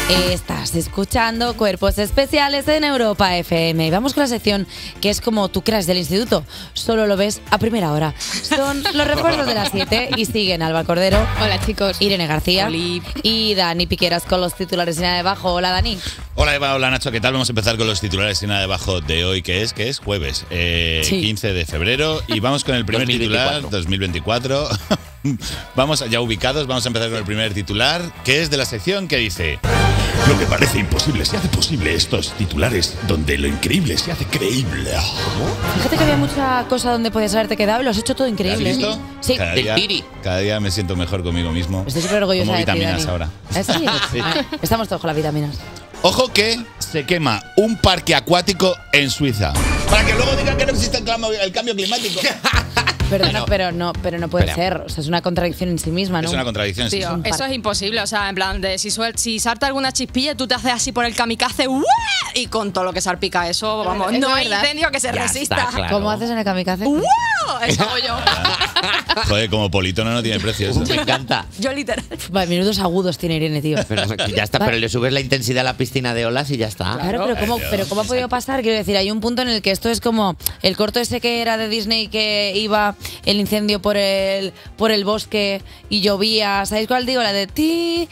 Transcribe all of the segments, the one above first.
Estás escuchando Cuerpos Especiales en Europa FM. Y vamos con la sección que es como tu crash del instituto. Solo lo ves a primera hora. Son los refuerzos de las 7 y siguen Alba Cordero. Hola, chicos. Irene García. Oli. Y Dani Piqueras con los titulares y nada debajo. Hola, Dani. Hola, Eva. Hola, Nacho. ¿Qué tal? Vamos a empezar con los titulares y nada debajo de hoy, que es jueves, Sí. 15 de febrero. Y vamos con el primer 2024. titular, 2024. Vamos ya ubicados, vamos a empezar con el primer titular, que es de la sección que dice: Lo que parece imposible se hace posible. Estos titulares donde lo increíble se hace creíble. Fíjate que había mucha cosa donde podías haberte quedado y lo has hecho todo ¿Has increíble. visto? Sí. Cada día me siento mejor conmigo mismo. Estoy súper orgullosa Como de ti, vitaminas Dani. ahora. ¿Ah, sí? Sí. Ah, estamos todos con las vitaminas. Ojo que se quema un parque acuático en Suiza. Para que luego digan que no existe el cambio climático. Perdona, pero no puede Espera. ser. O sea, es una contradicción en sí misma, ¿no? Es una contradicción. sí. Tío, eso es imposible. O sea, en plan, de si salta alguna chispilla, tú te haces así por el kamikaze ¡uah! Y con todo lo que salpica eso, vamos, Es no hay verdad. incendio que se Ya resista. está, claro. ¿Cómo haces en el kamikaze? ¡Wow! Eso hago yo. Joder, como politono no tiene precio eso. Me encanta. Yo literal. Vale, minutos agudos tiene Irene, tío. Pero ya está, pero le subes la intensidad a la piscina de olas y ya está. Claro, pero ¿cómo ha podido pasar? Quiero decir, hay un punto en el que esto es como el corto ese que era de Disney que iba el incendio por el bosque y llovía. ¿Sabéis cuál digo? La de ti,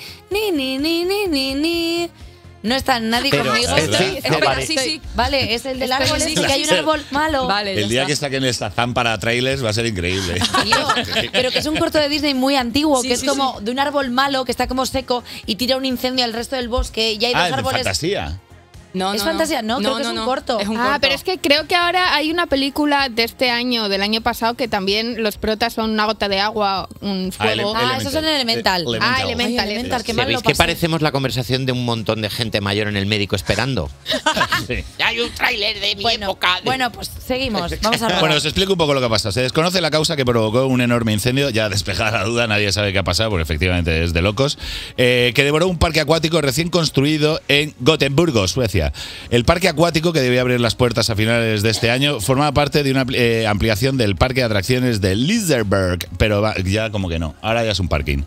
ni. No está nadie Pero, conmigo. ¿verdad? Sí, No, vale. sí. Vale, es el del Espera, árbol sí, ese, que hay un árbol malo. Vale, El ya día está. que saquen el Shazam para trailers va a ser increíble. Tío, pero que es un corto de Disney muy antiguo, Sí, que es sí, como de un árbol malo que está como seco y tira un incendio al resto del bosque y hay dos Ah, el de árboles. fantasía. No, ¿Es fantasía? No, creo que es un corto. Es un Ah, corto. pero es que creo que ahora hay una película de este año, del año pasado, que también los protas son una gota de agua, un fuego. Esos son Elemental. Ah, Elemental. Ay, Elemental, qué ¿Se mal veis lo que pasé. parecemos la conversación de un montón de gente mayor en el médico esperando? Sí. Hay un tráiler de mi Bueno, época. bueno, pues seguimos. Vamos a rodar. Bueno, os explico un poco lo que ha pasado. Se desconoce la causa que provocó un enorme incendio, ya despejada la duda, nadie sabe qué ha pasado, porque efectivamente es de locos, que devoró un parque acuático recién construido en Gotemburgo, Suecia. El parque acuático, que debía abrir las puertas a finales de este año, formaba parte de una ampliación del parque de atracciones de Liseberg, pero ya como que no, ahora ya es un parking.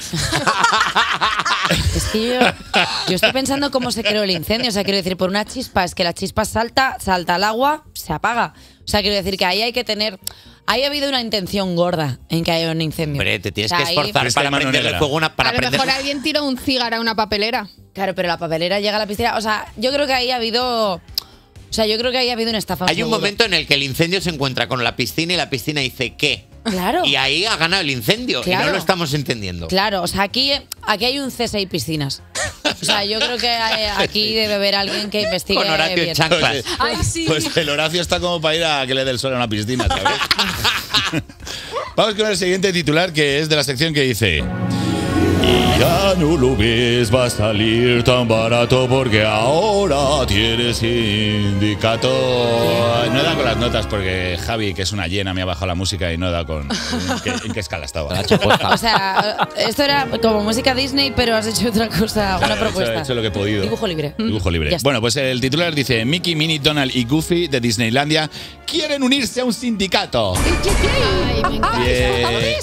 Es que yo estoy pensando cómo se creó el incendio. O sea, quiero decir, por una chispa, es que la chispa salta al agua, se apaga. O sea, quiero decir que ahí hay que tener... Ahí ha habido una intención gorda en que haya un incendio. Hombre, te tienes O sea, que ahí- esforzar para mano prenderle negra. fuego para A lo prender. mejor alguien tiró un cigarro a una papelera. Claro, pero la papelera llega a la piscina. O sea, yo creo que ahí ha habido... O sea, yo creo que ahí ha habido una estafa. Hay un seguro. momento en el que el incendio se encuentra con la piscina y la piscina dice ¿qué? Claro. Y ahí ha ganado el incendio y Claro. no lo estamos entendiendo. Claro, o sea, aquí hay un C6 piscinas. O sea, yo creo que aquí debe haber alguien que investigue Con Horacio en bien. chanclas. Ay, sí. Pues el Horacio está como para ir a que le dé el sol a una piscina, ¿sabes? Vamos con el siguiente titular, que es de la sección que dice: y ya no lo ves, va a salir tan barato porque ahora tienes sindicato. No he dado con las notas porque Javi, que es una hiena, me ha bajado la música y no he dado con en qué escala estaba. O sea, esto era como música Disney, pero has hecho otra cosa, una propuesta. He hecho lo que he podido. Dibujo libre. Dibujo libre. Ya está. Bueno, pues el titular dice: Mickey, Minnie, Donald y Goofy de Disneylandia quieren unirse a un sindicato. Ay, me encanta. Yeah.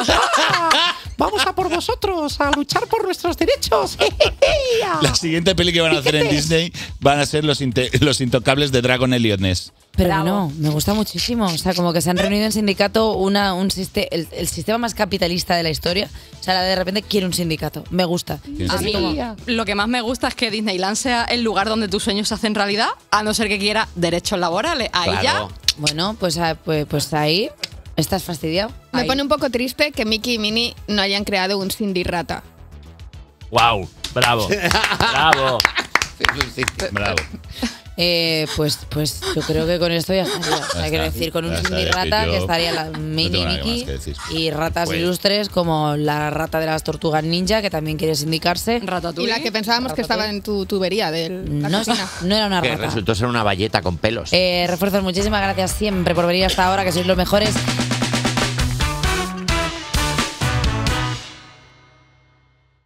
Vamos a por vosotros, a luchar por nuestros derechos. La siguiente peli que van a hacer en Disney van a ser los Intocables de Dragon Elliot Ness. Pero Bravo. no, me gusta muchísimo. O sea, como que se han reunido en sindicato el sistema más capitalista de la historia. O sea, de repente quiere un sindicato. Me gusta. A mí lo que más me gusta es que Disneyland sea el lugar donde tus sueños se hacen realidad, a no ser que quiera derechos laborales. Ahí Claro. Bueno, pues ahí estás fastidiado. Me Ahí. pone un poco triste que Mickey y Minnie no hayan creado un Cindy Rata. ¡Wow! ¡Bravo! ¡Bravo! Bravo. Pues yo creo que con esto ya estaría. O sea, quiero decir, con un Ya está, Cindy es que Rata yo que estaría la no Mini tengo nada más Mickey que decir. y ratas Pues- ilustres como la rata de las tortugas ninja que también quiere sindicarse. Y Ratatouille. la que pensábamos que estaba en tu tubería de la No, cocina. no era una Que rata. resultó ser una valleta con pelos. Refuerzos, muchísimas gracias siempre por venir hasta ahora, que sois los mejores.